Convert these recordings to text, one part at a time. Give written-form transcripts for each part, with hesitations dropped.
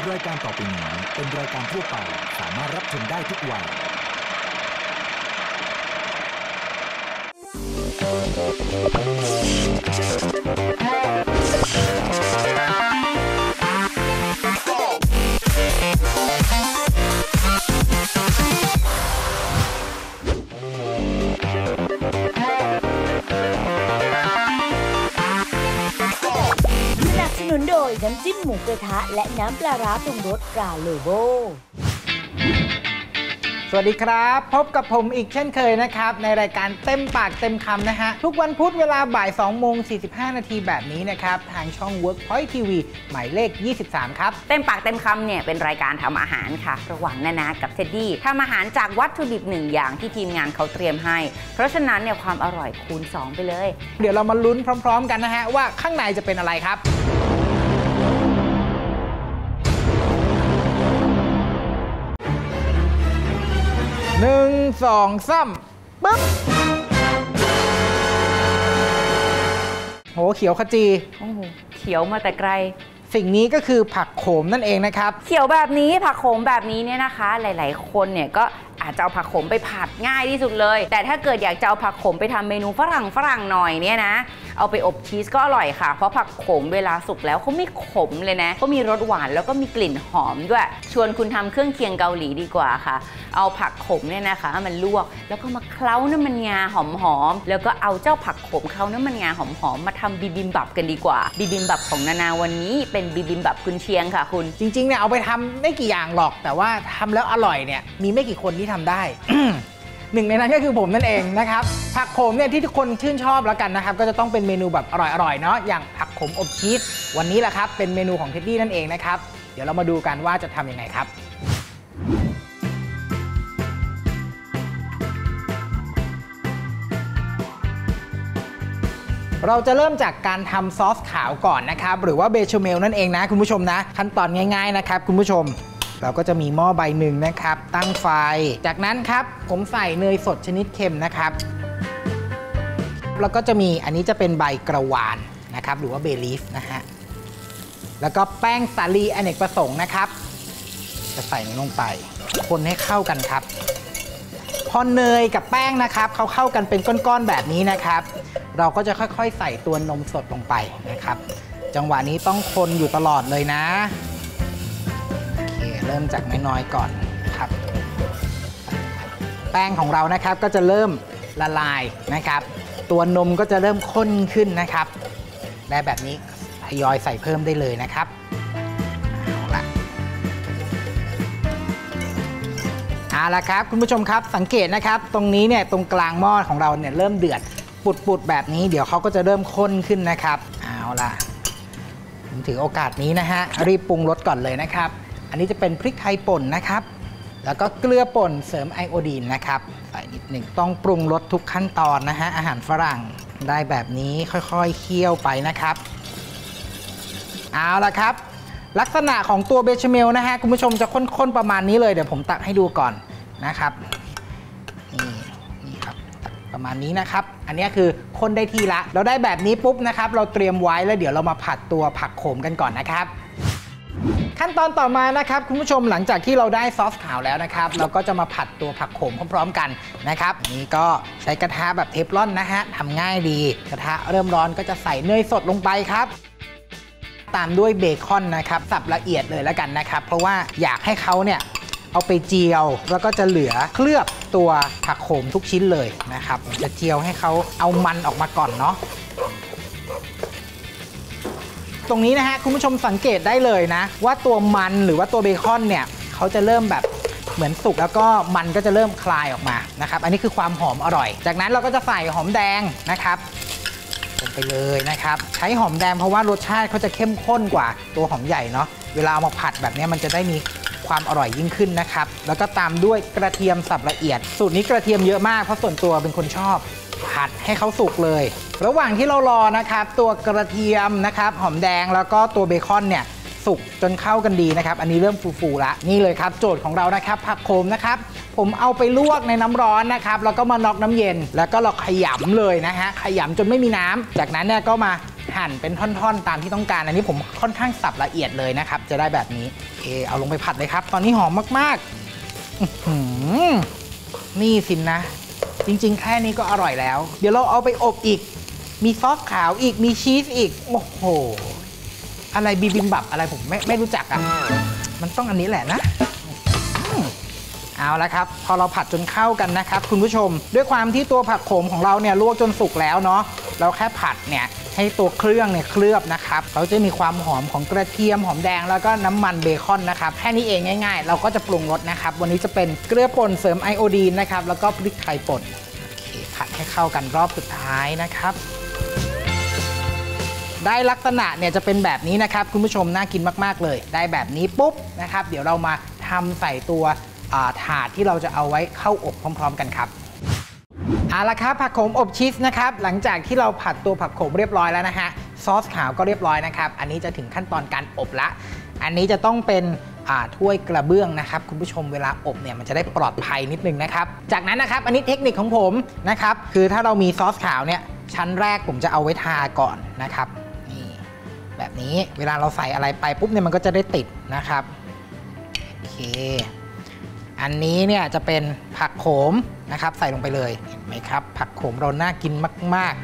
รายการต่อไปนี้เป็นรายการทั่วไปสามารถรับชมได้ทุกวัยสนุนโดยน้ำจิ้มหมูกระทะและน้ำปลาร้าปรุงรสตราโลโบสวัสดีครับพบกับผมอีกเช่นเคยนะครับในรายการเต็มปากเต็มคำนะฮะทุกวันพุธเวลาบ่าย 2:45 นาทีแบบนี้นะครับทางช่อง Workpoint TV หมายเลข 23 ครับเต็มปากเต็มคำเนี่ยเป็นรายการทำอาหารค่ะระหว่างนานากับเท็ดดี้ทำอาหารจากวัตถุดิบ1อย่างที่ทีมงานเขาเตรียมให้เพราะฉะนั้นเนี่ยความอร่อยคูณ2ไปเลยเดี๋ยวเรามาลุ้นพร้อมๆกันนะฮะว่าข้างในจะเป็นอะไรครับ1 2 3ปึ๊บโหเขียวขจีโอ้เขียวมาแต่ไกลสิ่งนี้ก็คือผักโขมนั่นเองนะครับเขียวแบบนี้ผักโขมแบบนี้เนี่ยนะคะหลายๆคนเนี่ยก็อาจจะเอาผักโขมไปผัดง่ายที่สุดเลยแต่ถ้าเกิดอยากจะเอาผักโขมไปทำเมนูฝรั่งหน่อยเนี่ยนะเอาไปอบชีสก็อร่อยค่ะเพราะผักโขมเวลาสุกแล้วเขาไม่ขมเลยนะเขามีรสหวานแล้วก็มีกลิ่นหอมด้วยชวนคุณทำเครื่องเคียงเกาหลีดีกว่าค่ะเอาผักโขมเนี่ยนะคะมันลวกแล้วก็มาเคล้าน้ำมันงาหอมๆแล้วก็เอาเจ้าผักโขมเคล้าน้ำมันงาหอมๆมาทำบิบิมบับกันดีกว่าบิบิมบับของนานาวันนี้เป็นบิบิมบับกุนเชียงค่ะคุณจริงๆเนี่ยเอาไปทำไม่กี่อย่างหรอกแต่ว่าทำแล้วอร่อยเนี่ยมีไม่กี่คนที่ทำได้ หนึ่งในนั้นก็คือผมนั่นเองนะครับผักโขมเนี่ยที่ทุกคนชื่นชอบแล้วกันนะครับก็จะต้องเป็นเมนูแบบอร่อยๆเนาะอย่างผักโขมอบชีสวันนี้แหละครับเป็นเมนูของเท็ดดี้นั่นเองนะครับเดี๋ยวเรามาดูกันว่าจะทำยังไงครับเราจะเริ่มจากการทำซอสขาวก่อนนะครับหรือว่าเบชาเมลนั่นเองนะคุณผู้ชมนะขั้นตอนง่ายๆนะครับคุณผู้ชมเราก็จะมีหม้อใบหนึ่งนะครับตั้งไฟจากนั้นครับผมใส่เนยสดชนิดเค็มนะครับแล้วก็จะมีอันนี้จะเป็นใบกระวานนะครับหรือว่าเบลีฟนะฮะแล้วก็แป้งสาลีอเนกประสงค์นะครับจะใส่ลงไปคนให้เข้ากันครับพอเนยกับแป้งนะครับเขาเข้ากันเป็นก้อนๆแบบนี้นะครับเราก็จะค่อยๆใส่ตัวนมสดลงไปนะครับจังหวะนี้ต้องคนอยู่ตลอดเลยนะเริ่มจากน้อยๆก่อนนะครับแป้งของเรานะครับก็จะเริ่มละลายนะครับตัวนมก็จะเริ่มข้นขึ้นนะครับได้แบบนี้ทยอยใส่เพิ่มได้เลยนะครับเอาละครับคุณผู้ชมครับสังเกตนะครับตรงนี้เนี่ยตรงกลางหม้อของเราเนี่ยเริ่มเดือดปุดๆแบบนี้เดี๋ยวเขาก็จะเริ่มข้นขึ้นนะครับเอาล่ะผมถือโอกาสนี้นะฮะรีบปรุงรสก่อนเลยนะครับอันนี้จะเป็นพริกไทยป่นนะครับแล้วก็เกลือป่นเสริมไอโอดีนนะครับใส่นิดหนึ่งต้องปรุงรสทุกขั้นตอนนะฮะอาหารฝรั่งได้แบบนี้ค่อยๆเคี่ยวไปนะครับเอาละครับลักษณะของตัวเบชาเมลนะฮะคุณผู้ชมจะข้นๆประมาณนี้เลยเดี๋ยวผมตักให้ดูก่อนนะครับนี่ครับประมาณนี้นะครับอันนี้คือคนได้ทีละเราได้แบบนี้ปุ๊บนะครับเราเตรียมไว้แล้วเดี๋ยวเรามาผัดตัวผักโขมกันก่อนนะครับขั้นตอนต่อมานะครับคุณผู้ชมหลังจากที่เราได้ซอสขาวแล้วนะครับเราก็จะมาผัดตัวผักโขมพร้อมๆกันนะครับนี่ก็ใช้กระทะแบบเทฟลอนนะฮะทำง่ายดีกระทะเริ่มร้อนก็จะใส่เนยสดลงไปครับตามด้วยเบคอนนะครับสับละเอียดเลยแล้วกันนะครับเพราะว่าอยากให้เขาเนี่ยเอาไปเจียวแล้วก็จะเหลือเคลือบตัวผักโขมทุกชิ้นเลยนะครับจะเจียวให้เขาเอามันออกมาก่อนเนาะตรงนี้นะฮะคุณผู้ชมสังเกตได้เลยนะว่าตัวมันหรือว่าตัวเบคอนเนี่ยเขาจะเริ่มแบบเหมือนสุกแล้วก็มันก็จะเริ่มคลายออกมานะครับอันนี้คือความหอมอร่อยจากนั้นเราก็จะใส่หอมแดงนะครับลงไปเลยนะครับใช้หอมแดงเพราะว่ารสชาติเขาจะเข้มข้นกว่าตัวหอมใหญ่เนาะเวลาเอามาผัดแบบนี้มันจะได้มีความอร่อยยิ่งขึ้นนะครับแล้วก็ตามด้วยกระเทียมสับละเอียดสูตรนี้กระเทียมเยอะมากเพราะส่วนตัวเป็นคนชอบผัดให้เขาสุกเลยระหว่างที่เรารอนะครับตัวกระเทียมนะครับหอมแดงแล้วก็ตัวเบคอนเนี่ยสุกจนเข้ากันดีนะครับอันนี้เริ่มฟูๆละนี่เลยครับโจทย์ของเรานะครับผักโขมนะครับผมเอาไปลวกในน้ำร้อนนะครับแล้วก็มาน็อกน้ำเย็นแล้วก็เราขยำเลยนะฮะขยำจนไม่มีน้ำจากนั้นเนี่ยก็มาหหั่นเป็นท่อนๆตามที่ต้องการอันนี้ผมค่อนข้างสับละเอียดเลยนะครับจะได้แบบนี้เอาลงไปผัดเลยครับตอนนี้หอมมากๆนี่สินะจริงๆแค่นี้ก็อร่อยแล้วเดี๋ยวเราเอาไปอบอีกมีซอสขาวอีกมีชีสอีกโอ้โหอะไรบิบิมบับอะไรผมไม่รู้จักอ่ะมันต้องอันนี้แหละนะเอาละครับพอเราผัดจนเข้ากันนะครับคุณผู้ชมด้วยความที่ตัวผักโขมของเราเนี่ยลวกจนสุกแล้วเนาะเราแค่ผัดเนี่ยให้ตัวเครื่องเนี่ยเคลือบนะครับเขาจะมีความหอมของกระเทียมหอมแดงแล้วก็น้ำมันเบคอนนะครับแค่นี้เองง่ายๆเราก็จะปรุงรสนะครับวันนี้จะเป็นเกลือป่นเสริมไอโอดีนนะครับแล้วก็พริกไทยป่นโอเคผัดให้เข้ากันรอบสุดท้ายนะครับได้ลักษณะเนี่ยจะเป็นแบบนี้นะครับคุณผู้ชมน่ากินมากๆเลยได้แบบนี้ปุ๊บนะครับเดี๋ยวเรามาทำใส่ตัวถาดที่เราจะเอาไว้เข้าอบพร้อมๆกันครับเอาละครับผักโขมอบชีสนะครับหลังจากที่เราผัดตัวผักโขมเรียบร้อยแล้วนะฮะซอสขาวก็เรียบร้อยนะครับอันนี้จะถึงขั้นตอนการอบละอันนี้จะต้องเป็นถ้วยกระเบื้องนะครับคุณผู้ชมเวลาอบเนี่ยมันจะได้ปลอดภัยนิดนึงนะครับจากนั้นนะครับอันนี้เทคนิคของผมนะครับคือถ้าเรามีซอสขาวเนี่ยชั้นแรกผมจะเอาไว้ทาก่อนนะครับนี่แบบนี้เวลาเราใส่อะไรไปปุ๊บเนี่ยมันก็จะได้ติดนะครับโอเคอันนี้เนี่ยจะเป็นผักโขมนะครับใส่ลงไปเลยเห็นไหมครับผักโขมเราน่ากินมาก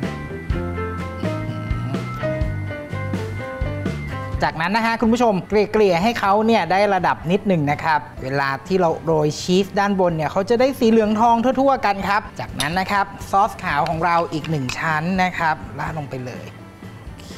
ๆจากนั้นนะฮะคุณผู้ชมเกลี่ยให้เขาเนี่ยได้ระดับนิดหนึ่งนะครับเวลาที่เราโรยชีสด้านบนเนี่ยเขาจะได้สีเหลืองทองทั่วๆกันครับจากนั้นนะครับซอสขาวของเราอีก1ชั้นนะครับราดลงไปเลยโอเค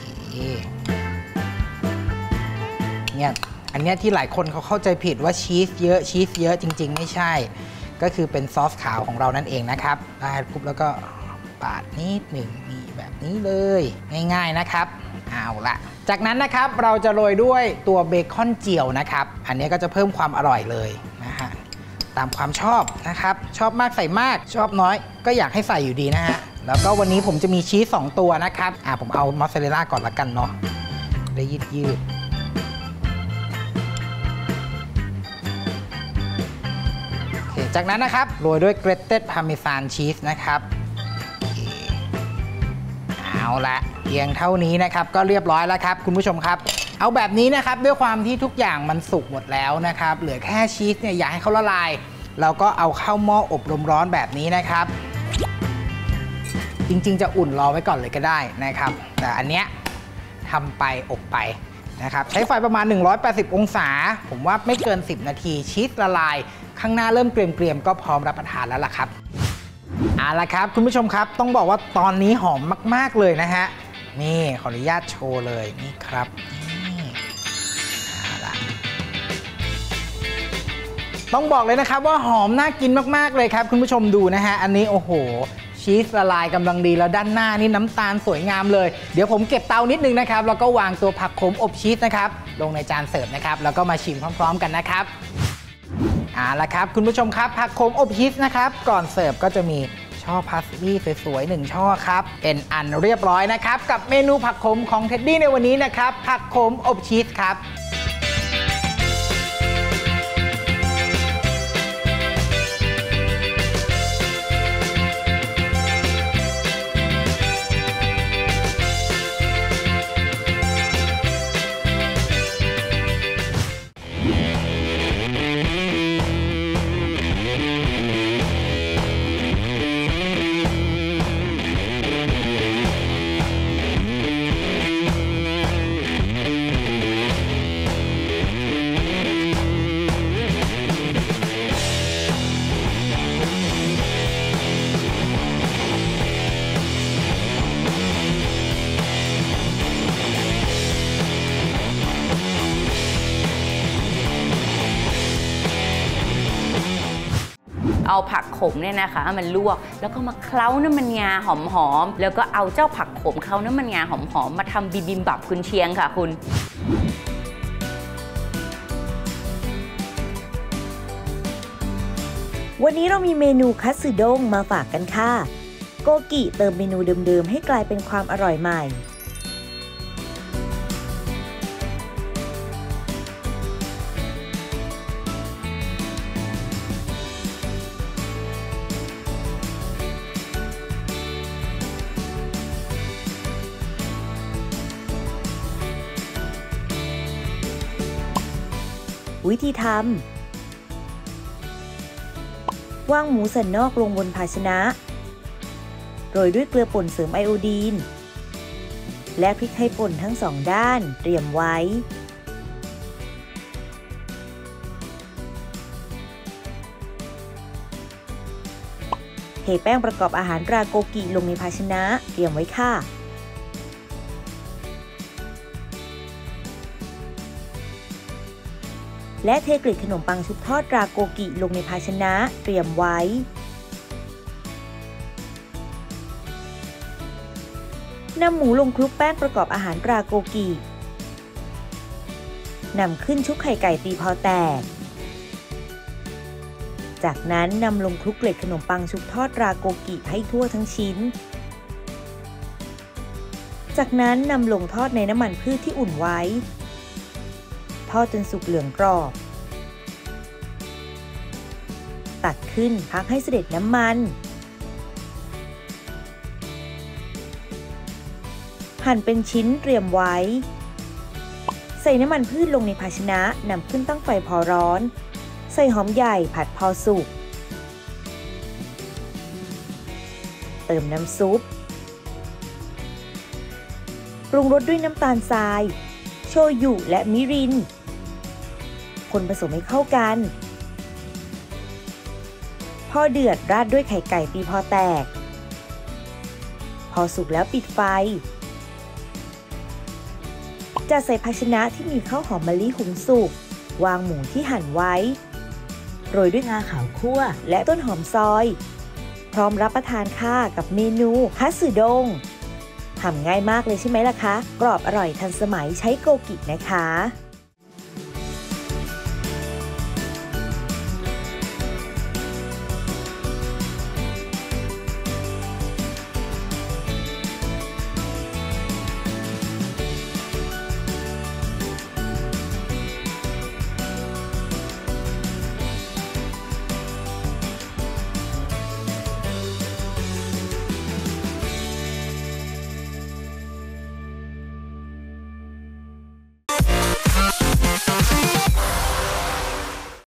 เนี่ยอันนี้ที่หลายคนเขาเข้าใจผิดว่าชีสเยอะจริงๆไม่ใช่ก็คือเป็นซอสขาวของเรานั่นเองนะครับได้ปุ๊บแล้วก็ปาดนิดหนึ่งนี่แบบนี้เลยง่ายๆนะครับเอาละจากนั้นนะครับเราจะโรยด้วยตัวเบคอนเจียวนะครับอันนี้ก็จะเพิ่มความอร่อยเลยนะฮะตามความชอบนะครับชอบมากใส่มากชอบน้อยก็อยากให้ใส่อยู่ดีนะฮะแล้วก็วันนี้ผมจะมีชีส2ตัวนะครับผมเอามอสซาเรลล่าก่อนละกันเนาะได้ยืดจากนั้นนะครับโรยด้วยเกรตเต็ดพาร์เมซานชีสนะครับเอาละเพียงเท่านี้นะครับก็เรียบร้อยแล้วครับคุณผู้ชมครับเอาแบบนี้นะครับด้วยความที่ทุกอย่างมันสุกหมดแล้วนะครับเหลือแค่ชีสเนี่ยอยากให้เขาละลายเราก็เอาเข้าหม้ออบลมร้อนแบบนี้นะครับจริงๆจะอุ่นรอไว้ก่อนเลยก็ได้นะครับแต่อันเนี้ยทำไปอบไปนะครับใช้ไฟประมาณ180องศาผมว่าไม่เกิน10นาทีชีสละลายข้างหน้าเริ่มเกรียมๆก็พร้อมรับประทานแล้วล่ะครับเอาละครับคุณผู้ชมครับต้องบอกว่าตอนนี้หอมมากๆเลยนะฮะนี่ขออนุญาตโชว์เลยนี่ครับนี่เอาละต้องบอกเลยนะครับว่าหอมน่ากินมากๆเลยครับคุณผู้ชมดูนะฮะอันนี้โอ้โหชีสละลายกำลังดีแล้วด้านหน้านี่น้ำตาลสวยงามเลยเดี๋ยวผมเก็บเตานิดนึงนะครับแล้วก็วางตัวผักโขมอบชีสนะครับลงในจานเสิร์ฟนะครับแล้วก็มาชิมพร้อมๆกันนะครับเอาละครับคุณผู้ชมครับผักโขมอบชีสนะครับก่อนเสิร์ฟก็จะมีช่อพาสลีย์สวยๆ1ช่อครับเป็นอันเรียบร้อยนะครับกับเมนูผักโขมของเท็ดดี้ในวันนี้นะครับผักโขมอบชีสครับเอาผักขมเนี่ยนะคะมันลวกแล้วก็มาเคล้าน้ำมันงาหอมๆแล้วก็เอาเจ้าผักขมเคล้าน้ำมันงาหอมๆมาทำบิบิมบับกุนเชียงค่ะคุณวันนี้เรามีเมนูคัตสึด้งมาฝากกันค่ะโกกิเติมเมนูเดิมๆให้กลายเป็นความอร่อยใหม่วิธีทำวางหมูสันนอกลงบนภาชนะ โรยด้วยเกลือป่นเสริมไอโอดีน และพริกไทยป่นทั้งสองด้านเตรียมไว้ เทแป้งประกอบอาหารราโกกิลงในภาชนะเตรียมไว้ค่ะ และเทเกล็ดขนมปังชุบทอดราโกกิลงในภาชนะเตรียมไว้นำหมูลงคลุกแป้งประกอบอาหารราโกกินำขึ้นชุบไข่ไก่ตีพอแตกจากนั้นนำลงคลุกเกล็ดขนมปังชุบทอดราโกกิให้ทั่วทั้งชิ้นจากนั้นนำลงทอดในน้ำมันพืชที่อุ่นไว้ทอดจนสุกเหลืองกรอบตักขึ้นพักให้เสด็จน้ำมันหั่นเป็นชิ้นเตรียมไว้ใส่น้ำมันพืชลงในภาชนะนำขึ้นตั้งไฟพอร้อนใส่หอมใหญ่ผัดพอสุกเติมน้ำซุปปรุงรสด้วยน้ำตาลทรายโชยุและมิรินคนผสมให้เข้ากันพอเดือดราดด้วยไข่ไก่ตีพอแตกพอสุกแล้วปิดไฟจัดใส่ภาชนะที่มีข้าวหอมมะลิหุงสุกวางหมูที่หั่นไว้โรยด้วยงาขาวคั่วและต้นหอมซอยพร้อมรับประทานค่ะกับเมนูคัตสึด้งทำง่ายมากเลยใช่ไหมล่ะคะกรอบอร่อยทันสมัยใช้โกกินะคะ